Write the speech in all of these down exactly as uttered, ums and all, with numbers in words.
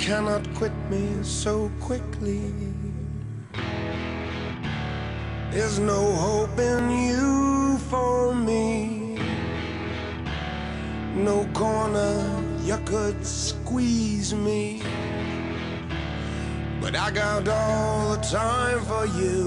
cannot quit me so quickly. There's no hope in you for me. No corner you could squeeze me. But I got all the time for you,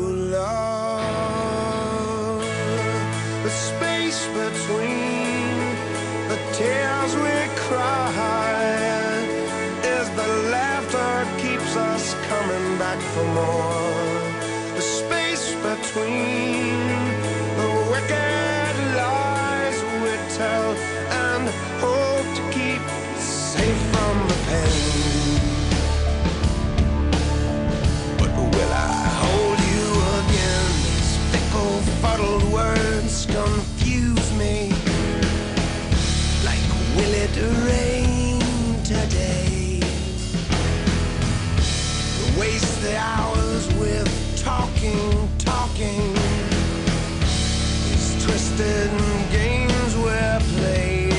love. The space between the tears we cry is the laughter keeps us coming back for more. The space between the wicked lies we tell and hope to keep safe from the pain. But will I hold you again? These fickle, fuddled words confuse me. Like, will it rain today? Waste the hours with talking, talking. These twisted games we're playing.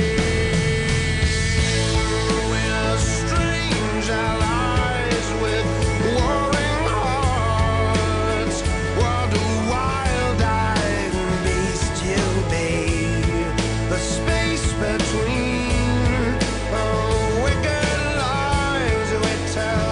We're strange allies with warring hearts. What a wild-eyed beast you'll be. The space between the wicked lies we tell.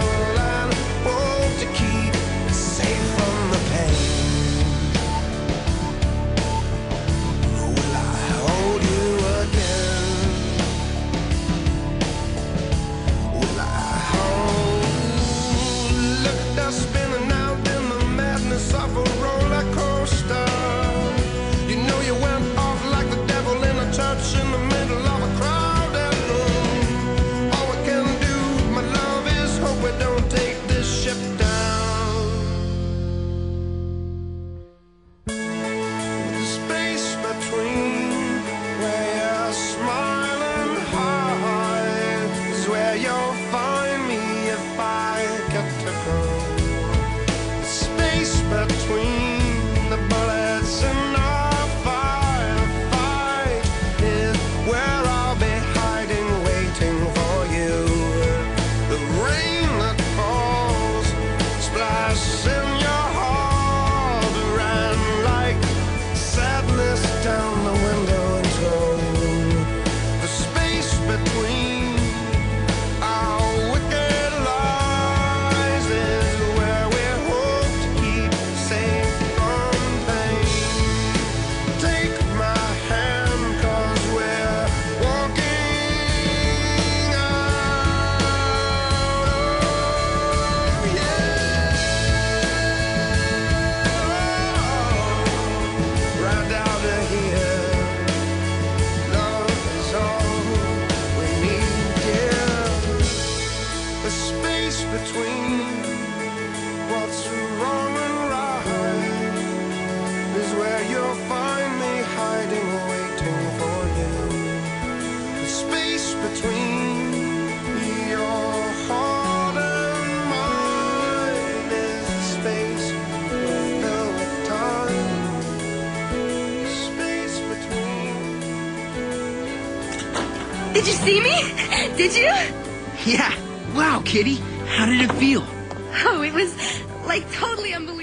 In the middle of a crowded room, all we can do, my love, is hope we don't take this ship down. The space between where you're smiling hard is where you'll find me if I get to go. The space between the bullets and down the window and told. The space between our wicked lies is where we hope to keep safe from pain. Take my hand, cause we're walking out. Oh, yeah. Oh, right down here. Love is all we need, dear. The space between what's wrong and right is where you'll find me hiding, waiting for you. The space between your heart and mine is the space filled with time. Did you see me? Did you? Yeah. Wow, Kitty. How did it feel? Oh, it was like totally unbelievable.